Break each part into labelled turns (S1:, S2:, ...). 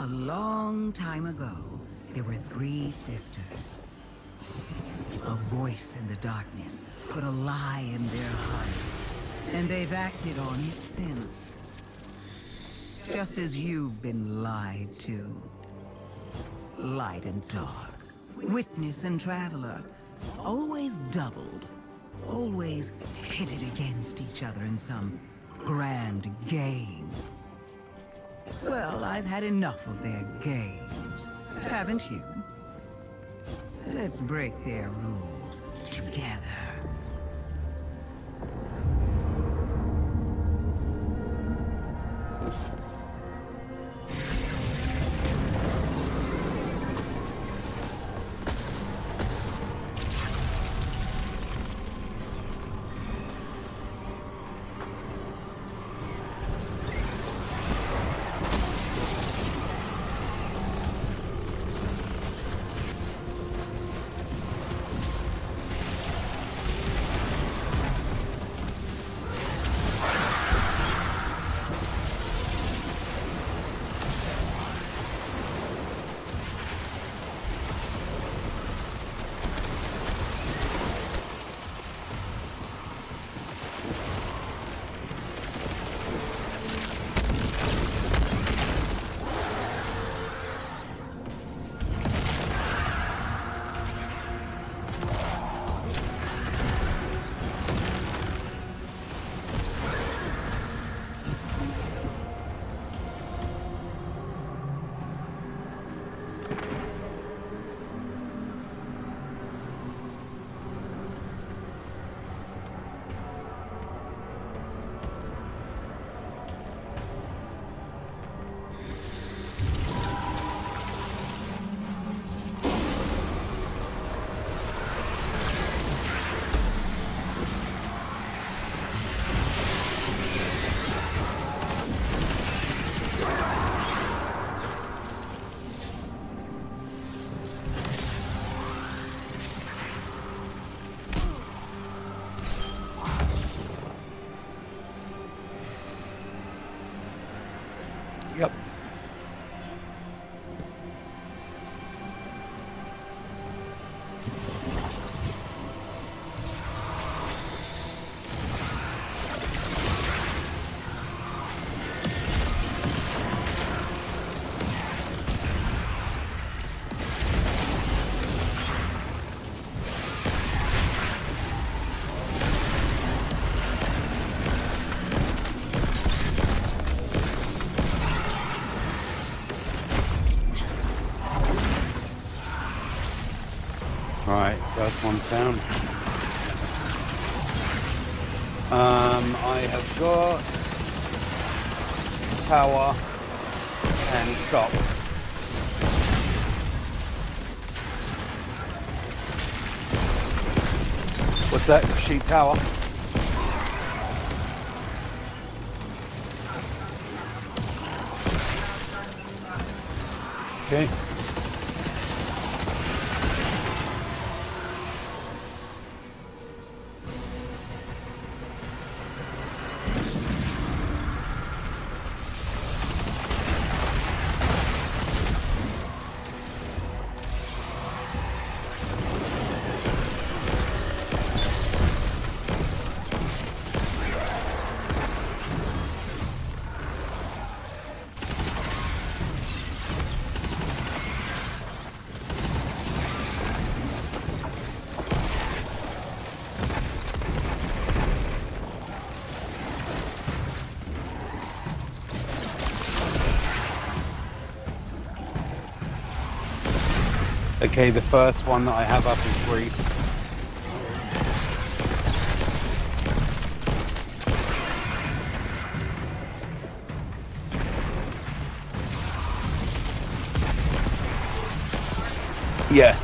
S1: A long time ago, there were 3 sisters. A voice in the darkness put a lie in their hearts, and they've acted on it since. Just as you've been lied to. Light and dark, witness and traveler, always doubled, always pitted against each other in some grand game. Well, I've had enough of their games, haven't you? Let's break their rules together.
S2: Yep. Right, first one's down. I have got tower and stop. What's that? Sheet tower. Okay. Okay, the first one that I have up is free. Yeah.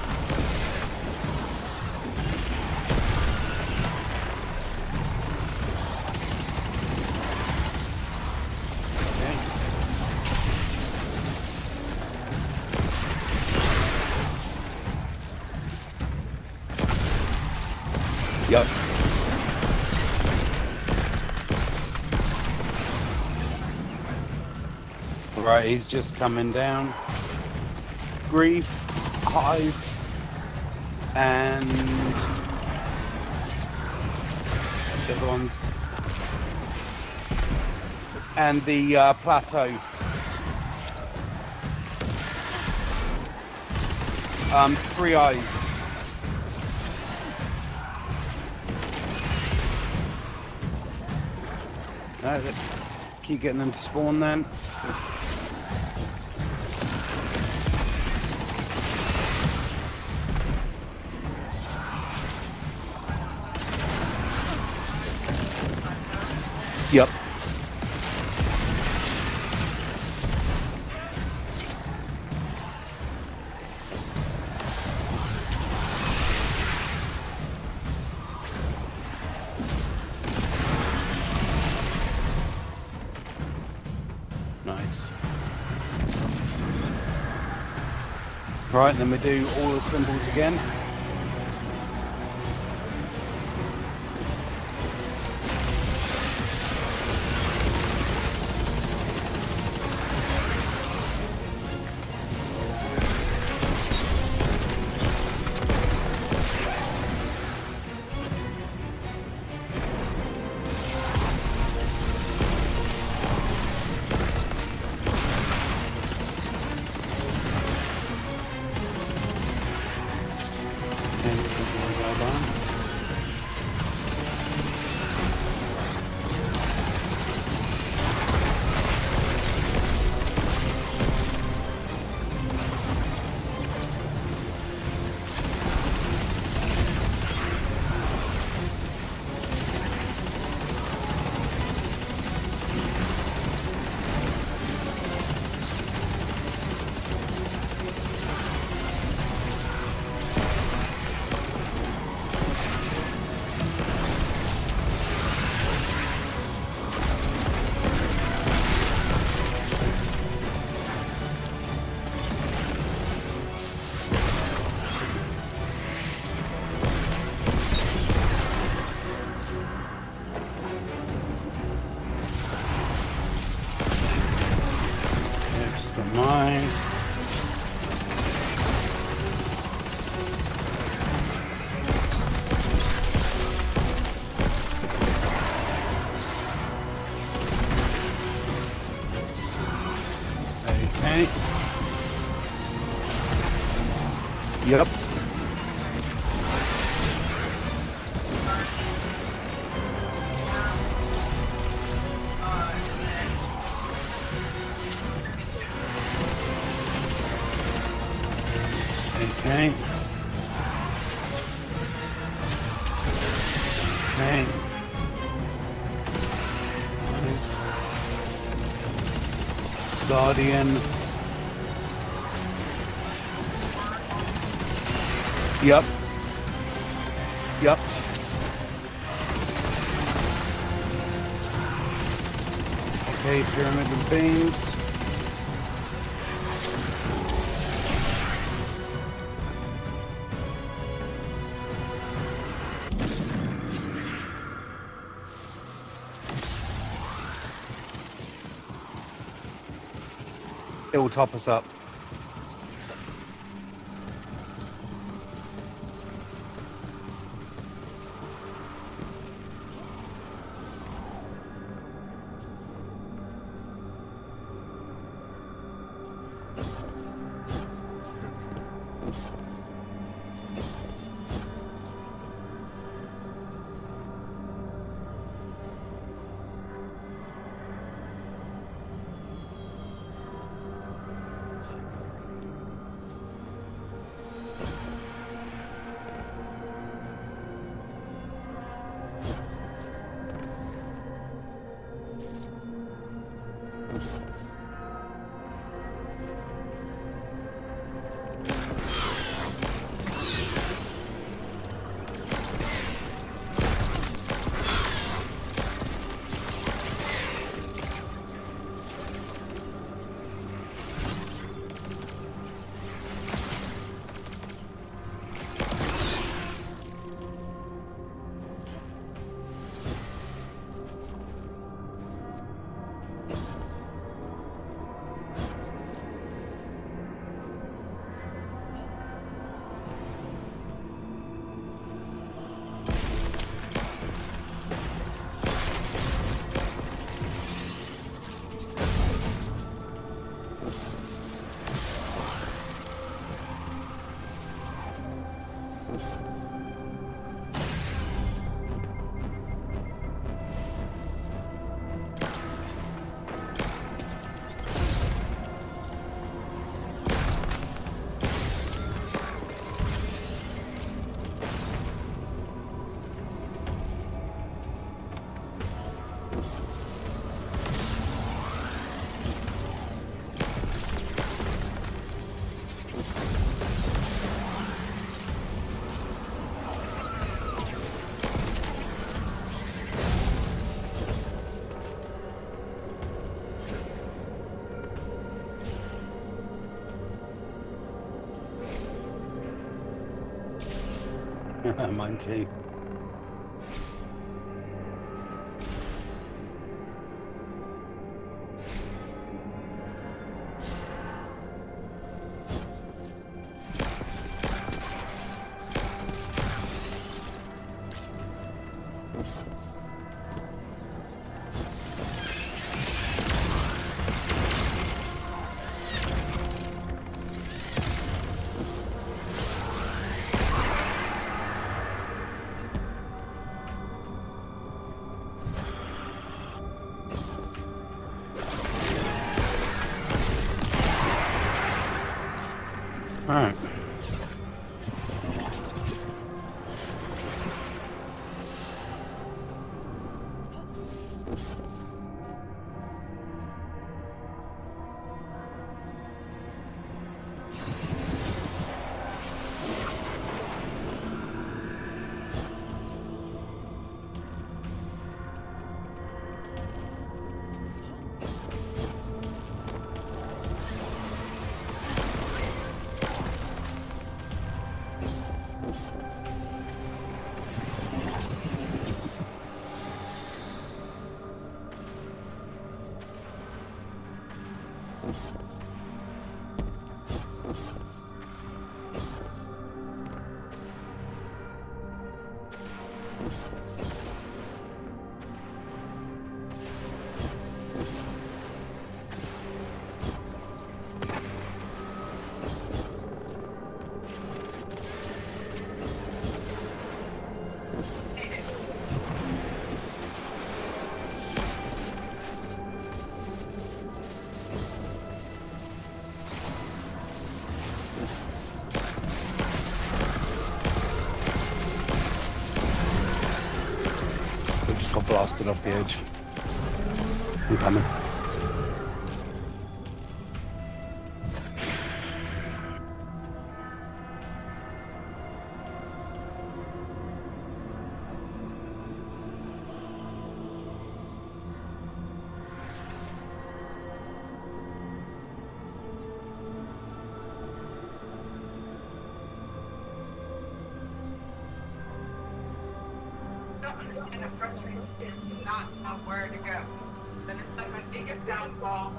S2: Yep. Right, he's just coming down. Grief, Hive, and the other ones. And the plateau. Three eyes. No, let's keep getting them to spawn then. Yep. Nice. Right, then we do all the symbols again. Mine. Okay. Yep. Okay. Okay. Guardian. Yep. Yep. Okay, pyramid of beams. It will top us up. Mine too. Alright. Got blasted off the edge. I'm coming.
S3: And I'm frustrated is not know where to go. That is like my biggest downfall.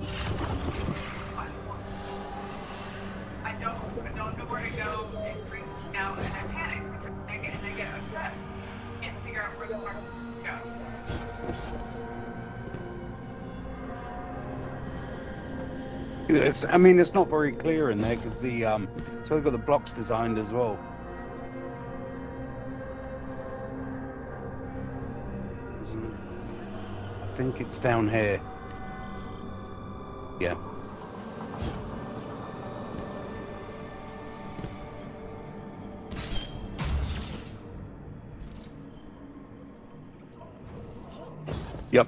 S3: I don't know where to go. It freaks me out and I panic. I get upset. I can't figure out where the fuck to go.
S2: I mean, it's not very clear in there because the so they've got the blocks designed as well. I think it's down here. Yeah. Yep.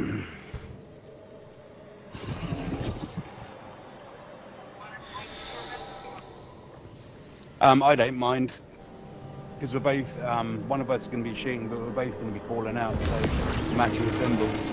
S2: I don't mind because we're both one of us is going to be shooting, but we're both going to be calling out, so matching the symbols.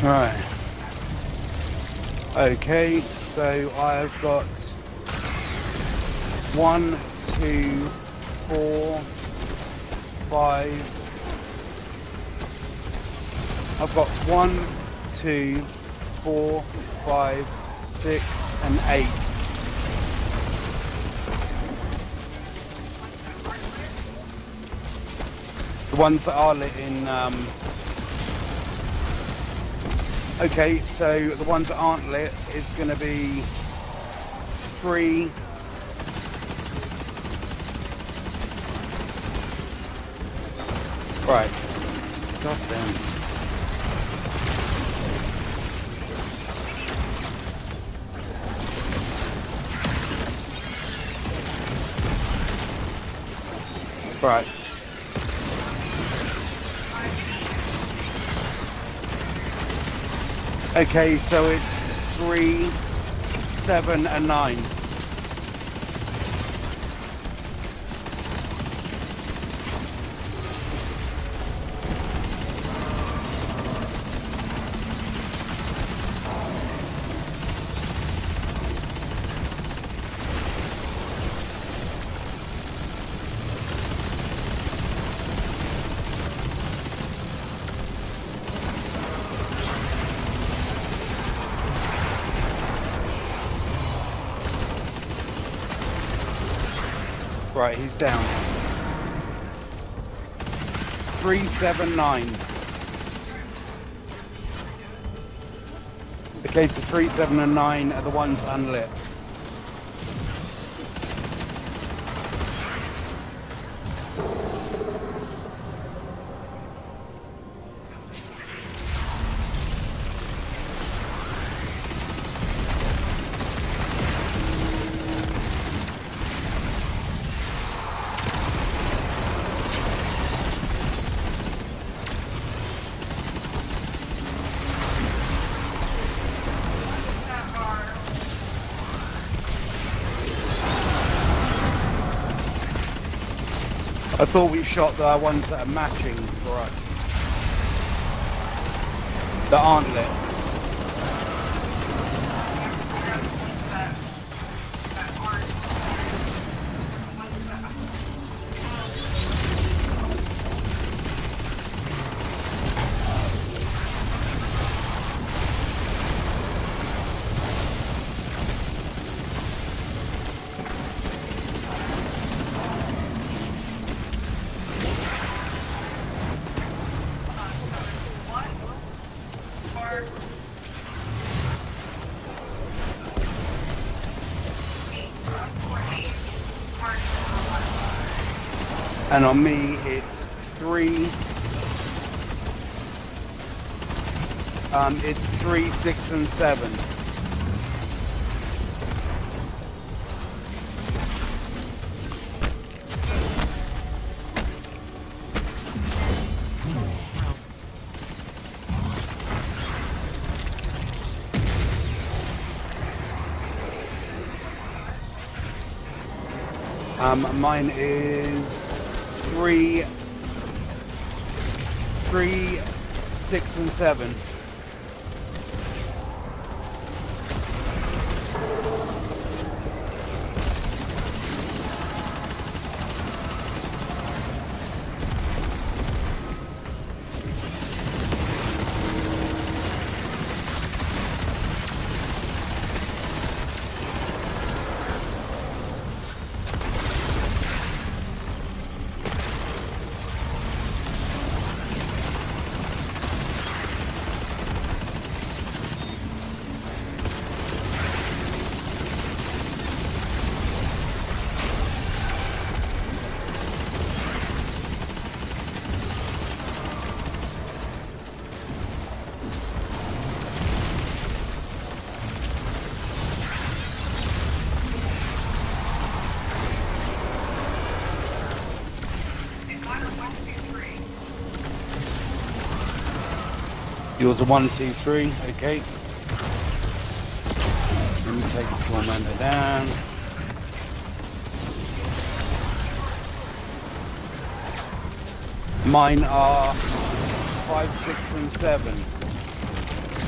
S2: Right. Okay, so I've got 1, 2, 4, 5. I've got 1, 2, 4, 5, 6, and 8. The ones that are lit in. Okay, so the ones that aren't lit is going to be 3. Right. God damn. Right. Okay, so it's 3, 7, and 9. Right, he's down. 3, 7, 9. Okay, so 3, 7, and 9 are the ones unlit. I thought we shot the ones that are matching for us. That aren't lit. And on me, it's 3. It's 3, 6, and 7. Mine is 3, 6, and 7. Yours are 1, 2, 3. Okay. Let me take this commander down. Mine are 5, 6, and 7.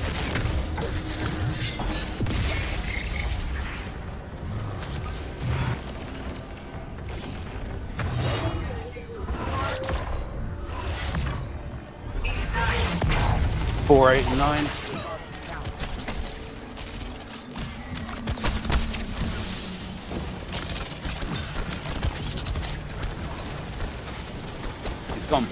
S2: 4, 8, and 9. He's gone.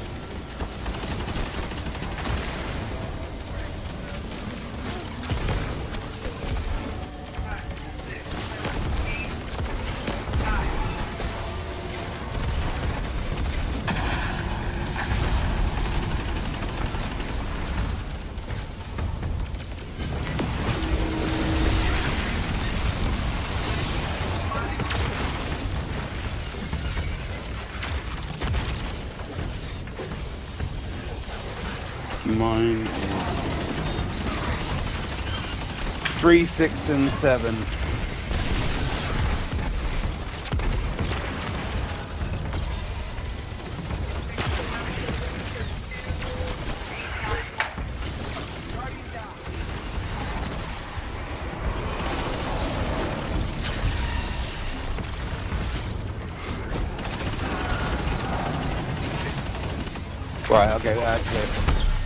S2: Mine is 3, 6, and 7. Right, okay, that's it.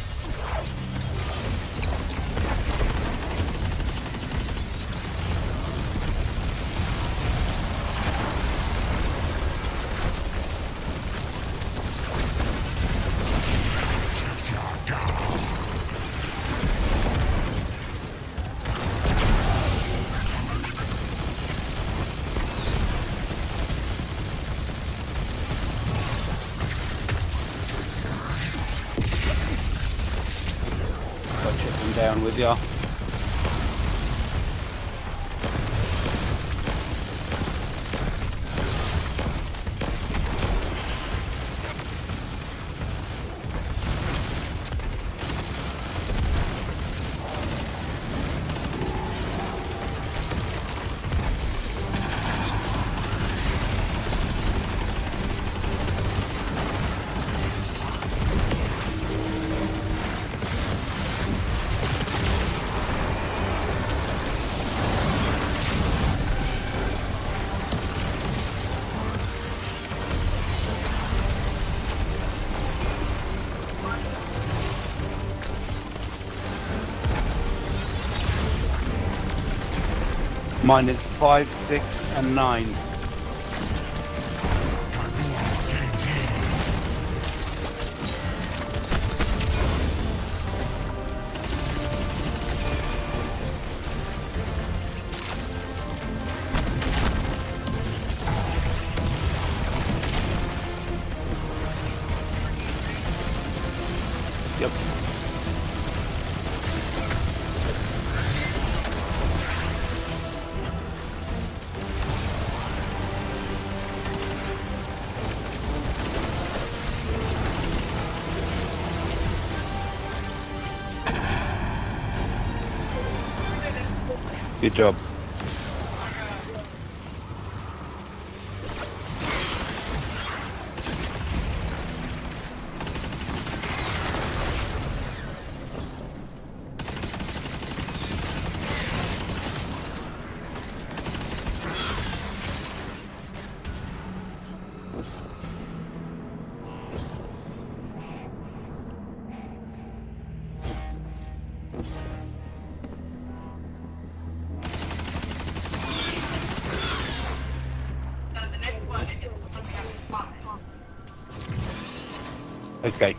S2: Down with ya. Mine is 5, 6, and 9. Yep. Good job. Okay.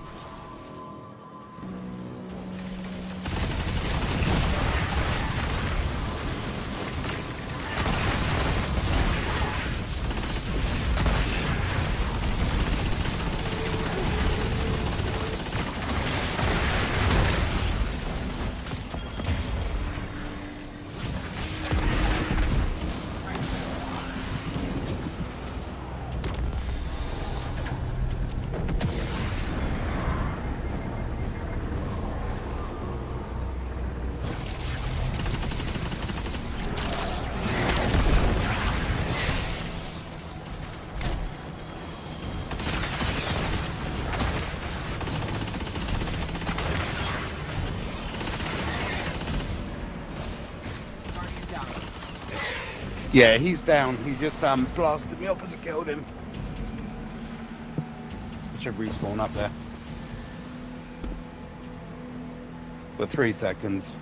S2: Yeah, he's down. He just blasted me up as I killed him. Should respawn up there. For 3 seconds.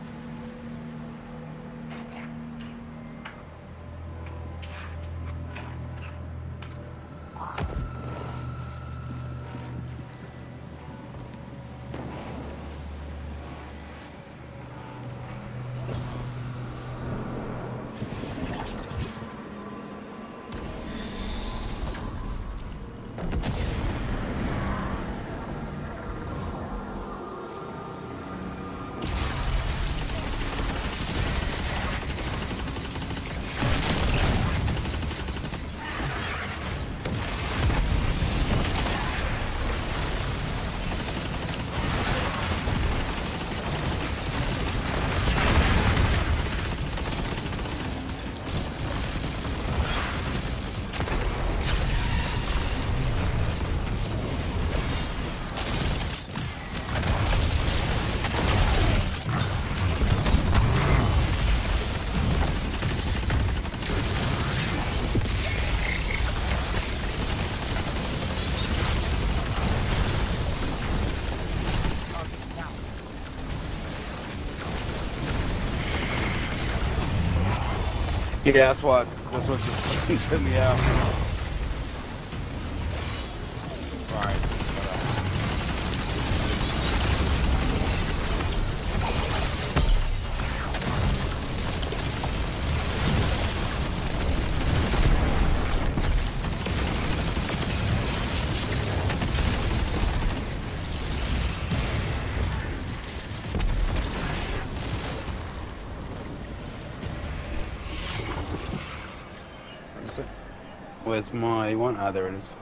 S2: Yeah, that's what just took me out. Right. Where's my one? Ah, there it is.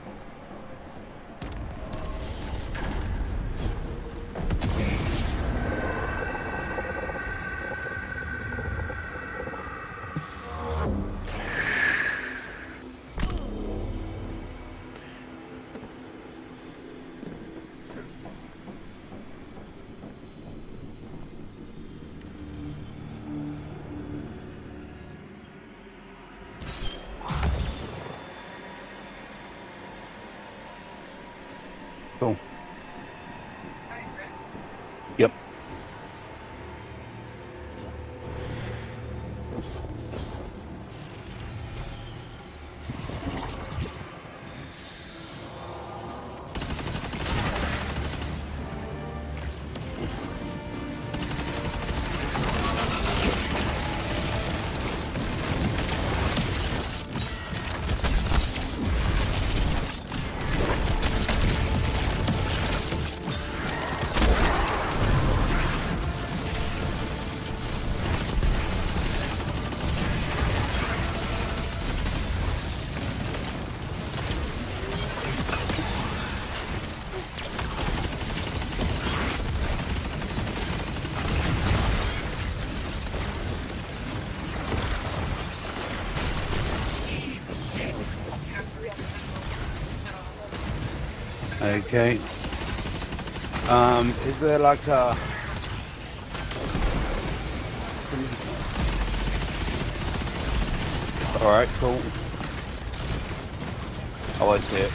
S2: Cool. Yep. Okay. Is there like a... Alright, cool. Oh, I see it.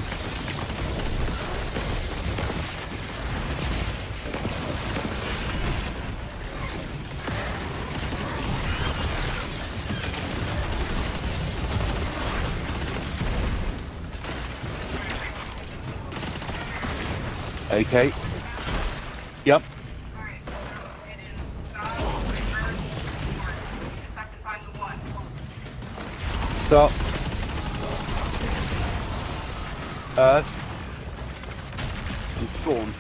S2: Okay. Yep. Stop. Earth. And spawn.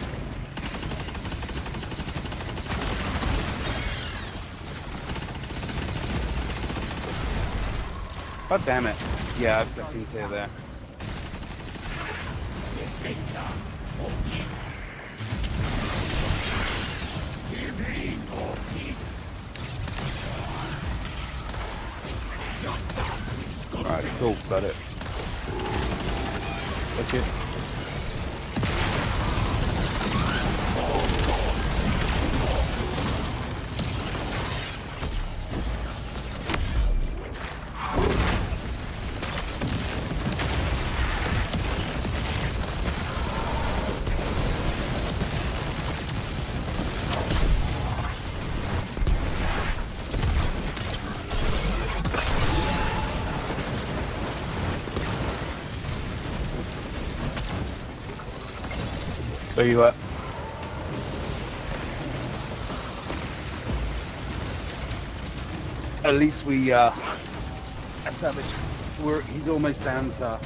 S2: God damn it. Yeah, I can see it there. Alright, cool, got it. Okay. Where you at? At least we established he's almost down to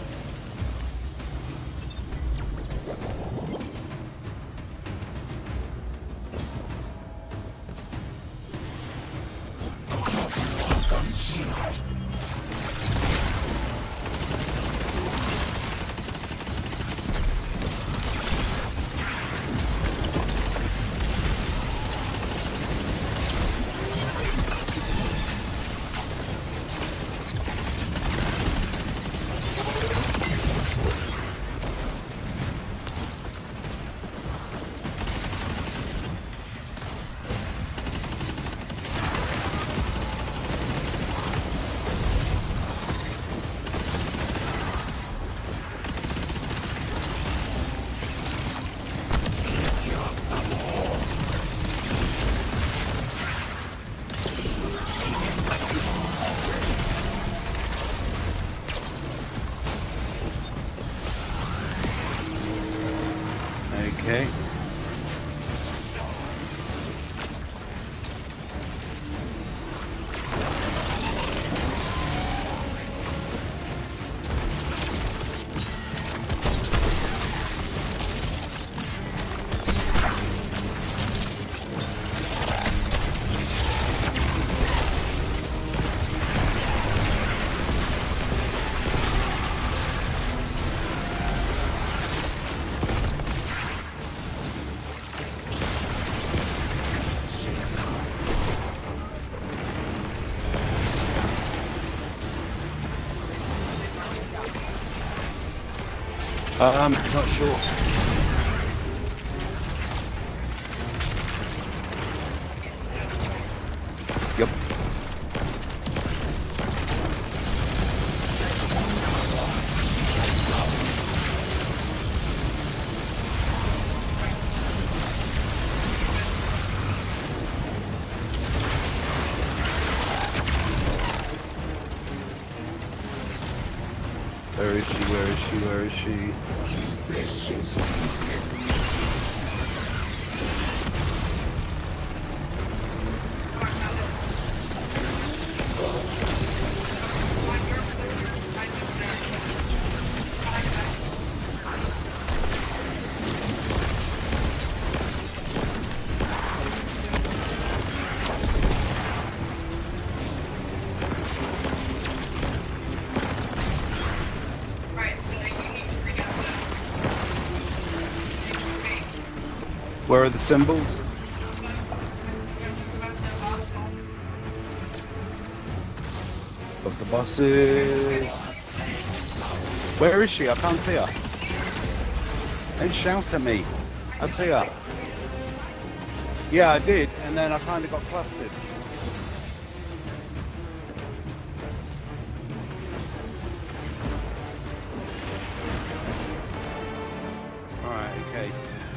S2: okay. Not sure. Yep. Where is she? Where is she? Where is she? Where are the symbols? Of the bosses. Where is she? I can't see her. Don't shout at me. I'd see her. Yeah, I did, and then I kind of got clustered. Alright, okay.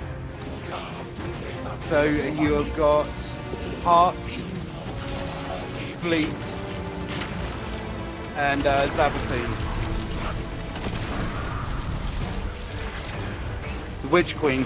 S2: So you've got Heart, Fleet, and Zabatine. The Witch Queen.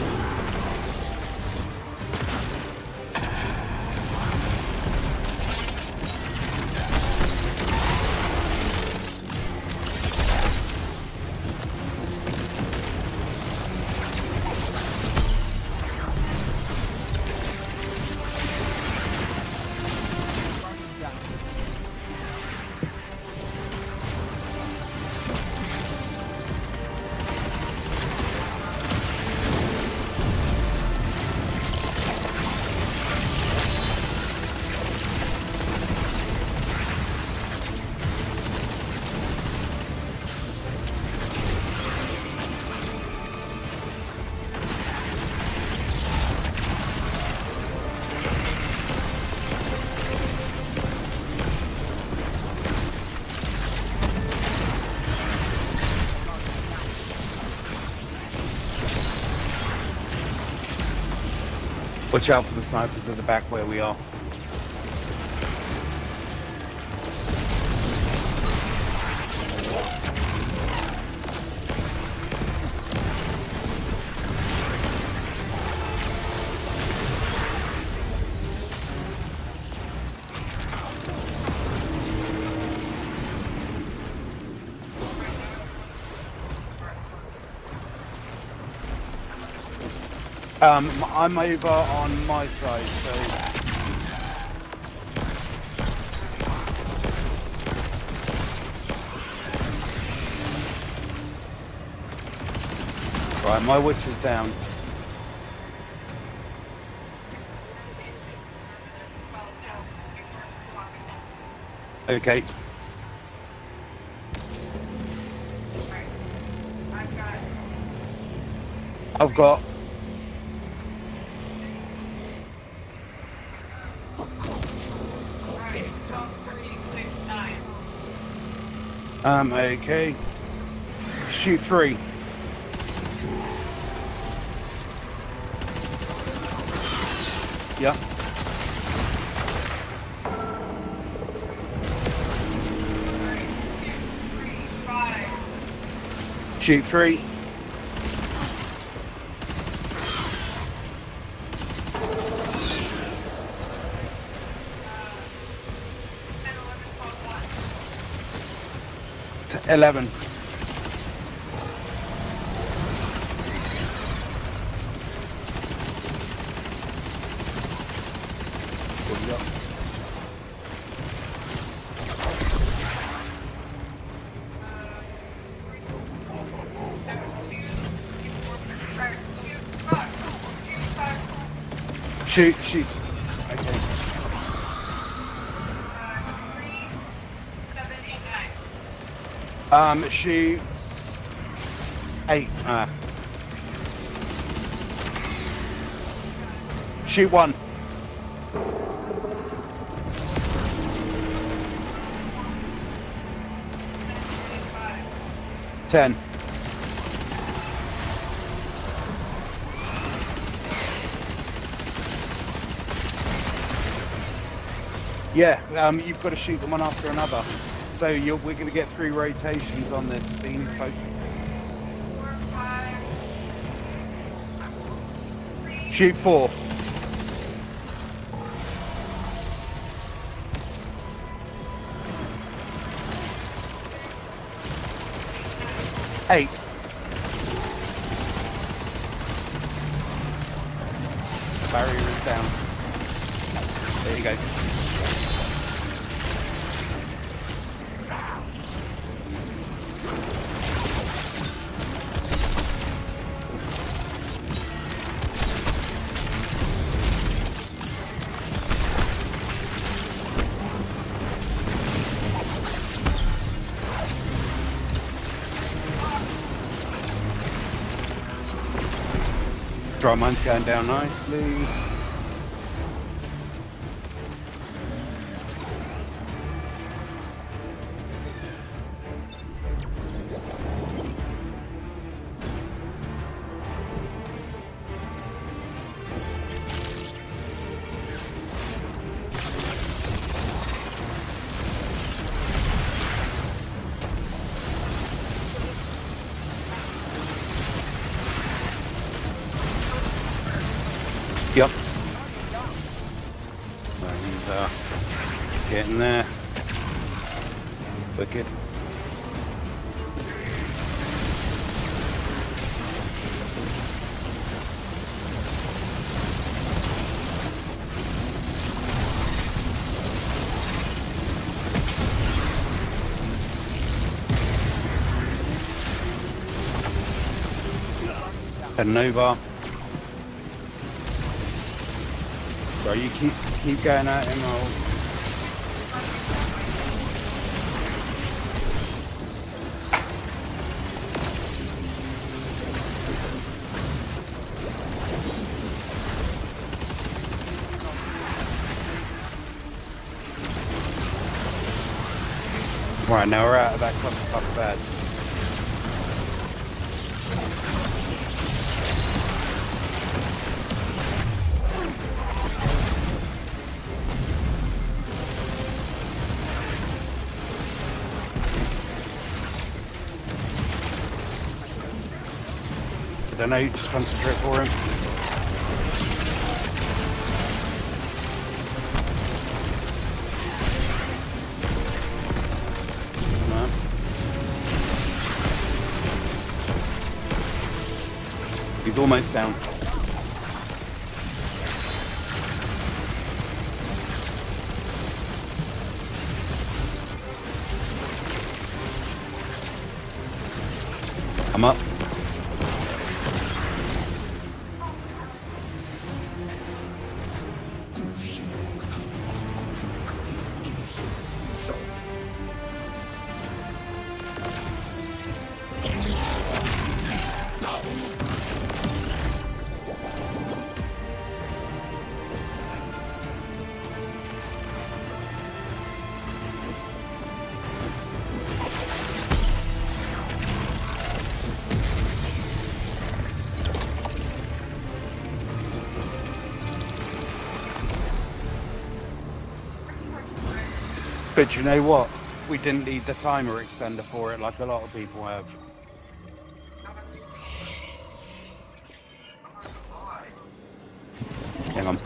S2: Watch out for the snipers at the back where we are. I'm over on my side, so... Right, my witch is down. Okay. I've got... okay. Shoot 3. Yeah. Shoot 3. To 11. What do you got? Shoot, shoot. Okay.
S3: 3, 7, 8, 9.
S2: Shoots 8. Shoot 1. 10. Yeah, you've got to shoot them one after another. So we're going to get 3 rotations on this, Dean, folks.
S3: 4, 5, 3.
S2: Shoot 4. 8. Barrier is down. There you go. Dry mine's going down nicely. Yep. So he's getting there. Wicked. Heading over. So you keep going at him. Right, now we're out of that cluster of beds. I don't know, just concentrate for him. No. He's almost down. I'm up. But you know what? We didn't need the timer extender for it like a lot of people have. Hang on.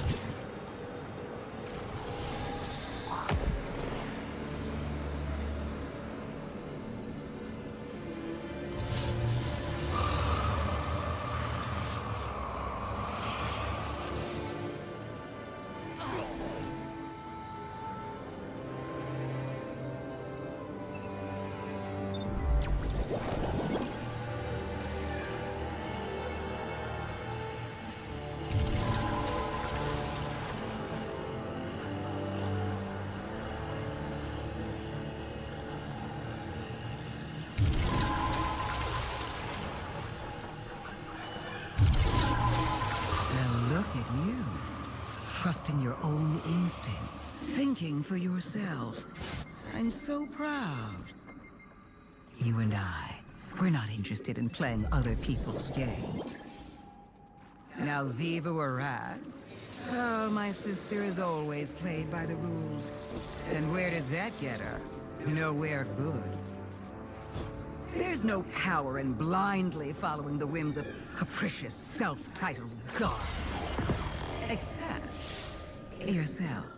S1: Trusting your own instincts, thinking for yourself. I'm so proud. You and I, we're not interested in playing other people's games. Now Xivu Arath. Oh, my sister has always played by the rules. And where did that get her? Nowhere good. There's no power in blindly following the whims of capricious, self-titled gods. Except yourself.